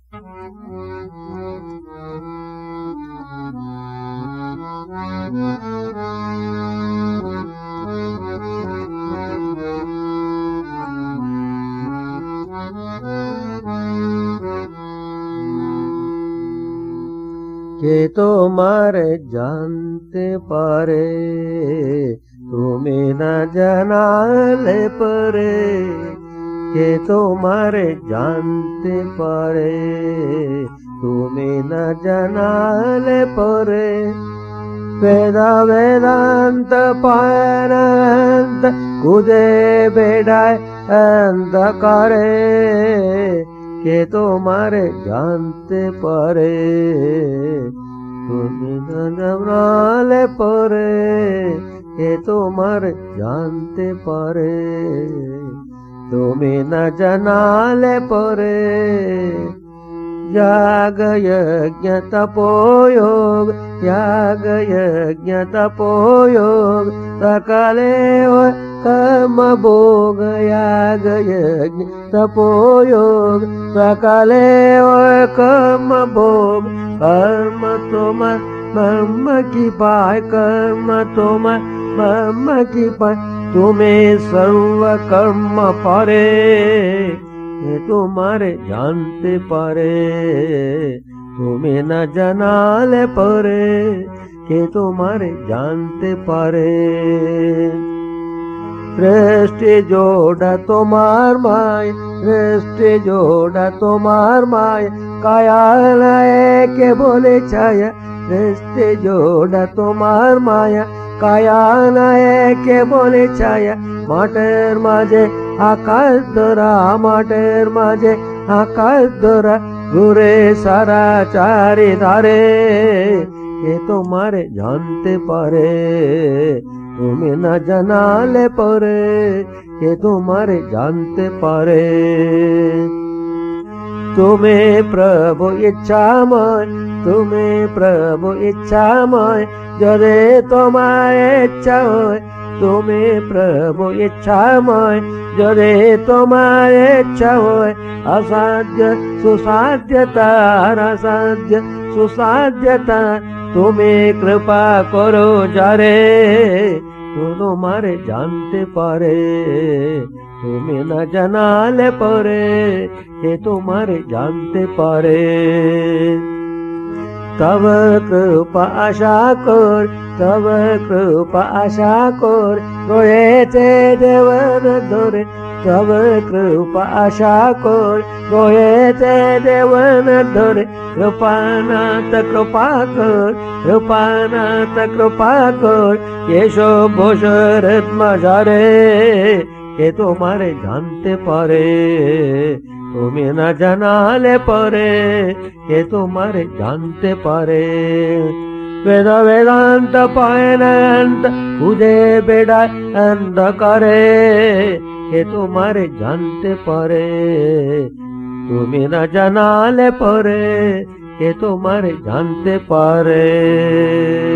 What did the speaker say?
के तुम्हारे जानते पारे तुम्हें न जनाले परे के तुम्हारे जानते पारे तुम्हें न जनाले परे वेदा वेदांत पायनंत कुदे बेडाय अंधकारे के तुम्हारे जानते पारे तुम्हें न जनाले परे के तुम्हारे जानते पारे तुम्हें न जनाले परे याग यज्ञ तपोयोग याग यज्ञ तपोयोग सकले कर्म भोग याग यज्ञ तपोयोग सकले कर्म भोग कर्म तुम मम की पाय कर्म तुम मम की पाय तुम्हें सर्व कर्म परे ये तुम्हारे जानते पारे तुम्हें न जनाले परे के तुम्हारे जानते पारे सृष्टि जोड़ा तुम्हार माय सृष्टि जोड़ा तुम्हार माय काया नए के बोले छाया सृष्टि जोड़ा तुम्हार माया काया नए के बोले छाया माटर माजे आकाश धरा माटर माजे आकाश धरा घुरे सारा चारी धारे ये तुम्हारे जानते पारे तुम्हें न जनाले परे ये तुम्हारे जानते पारे तुम्हें प्रभु इच्छामय तुम्हें प्रभु इच्छामय जदे तुम्हारे इच्छा होय तुम्हें प्रभु इच्छामय जदे तुम्हारे इच्छा होय असाध्य सुसाध्यता असाध्य सुसाध्यता तुम्हें कृपा करो जारे तुम्हारे जानते पारे तुम्हें न जनाले परे ये तुम्हारे जानते पारे तव कृपा आशा कर तव कृपा आशा कर रोयेचे देवन धरे तव कृपा आशा कर रोयेचे देवन धरे कृपानाथ कृपा कर कृपानाथ कृपा कर येशो भोशरत मजारे ये तुम्हारे जानते पारे तुम्हें न जनाले परे ये तुम्हारे जानते पारे वेद वेदांत पायनंत उदे बेड़ा अंधकारे ये तुम्हारे जानते पारे तुम्हें न जनाले परे ये तुम्हारे जानते पारे।